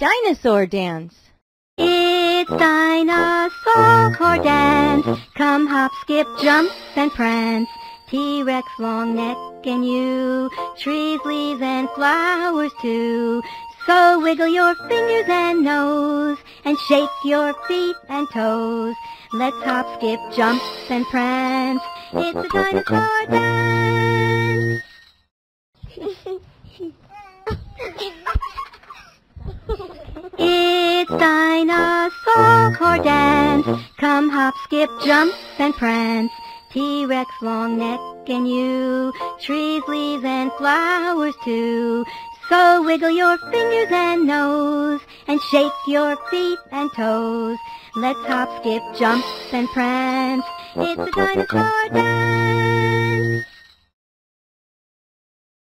Dinosaur Dance. It's Dinosaur Dance. Come hop, skip, jump, and prance. T-Rex long neck and you, trees, leaves, and flowers too. So wiggle your fingers and nose, and shake your feet and toes. Let's hop, skip, jump, and prance. It's a dinosaur dance. It's Dinosaur Dance. Come hop, skip, jump, and prance. T-Rex long neck and you, trees, leaves, and flowers too. So wiggle your fingers and nose, and shake your feet and toes. Let's hop, skip, jump, and prance. It's a dinosaur dance.